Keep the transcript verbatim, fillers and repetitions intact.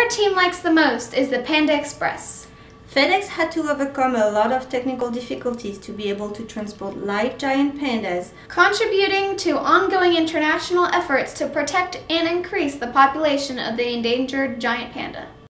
team likes the most is the Panda Express. FedEx had to overcome a lot of technical difficulties to be able to transport live giant pandas, contributing to ongoing international efforts to protect and increase the population of the endangered giant panda.